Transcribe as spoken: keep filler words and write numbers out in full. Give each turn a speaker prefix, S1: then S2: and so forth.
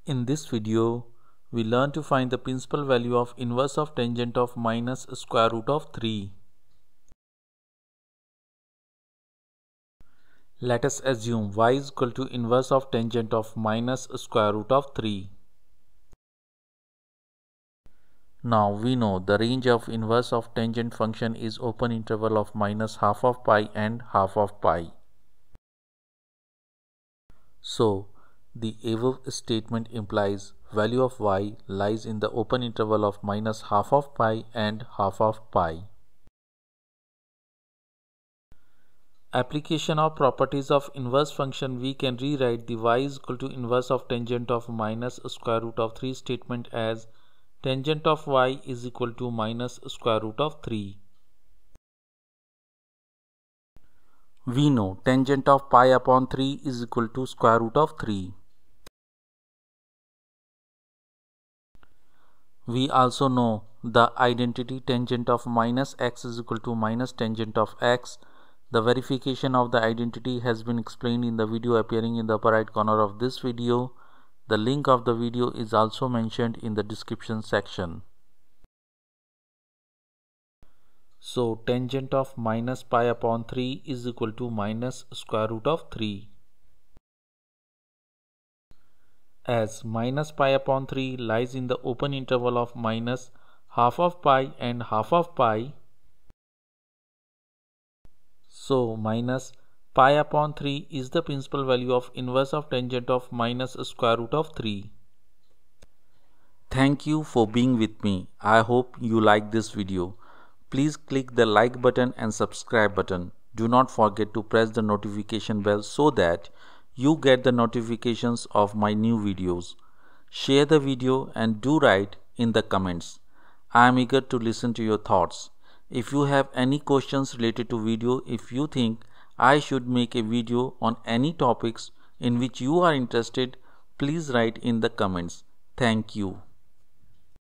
S1: In this video, we learn to find the principal value of inverse of tangent of minus square root of three. Let us assume y is equal to inverse of tangent of minus square root of three. Now we know the range of inverse of tangent function is open interval of minus half of pi and half of pi. So, the above statement implies value of y lies in the open interval of minus half of pi and half of pi. Application of properties of inverse function, we can rewrite the y is equal to inverse of tangent of minus square root of three statement as tangent of y is equal to minus square root of three. We know tangent of pi upon three is equal to square root of three. We also know the identity tangent of minus x is equal to minus tangent of x. The verification of the identity has been explained in the video appearing in the upper right corner of this video. The link of the video is also mentioned in the description section. So tangent of minus pi upon three is equal to minus square root of three. As minus pi upon three lies in the open interval of minus half of pi and half of pi, so minus pi upon three is the principal value of inverse of tangent of minus square root of three. Thank you for being with me. I hope you like this video. Please click the like button and subscribe button. Do not forget to press the notification bell so that you get the notifications of my new videos. Share the video and do write in the comments. I am eager to listen to your thoughts. If you have any questions related to video, if you think I should make a video on any topics in which you are interested, please write in the comments. Thank you.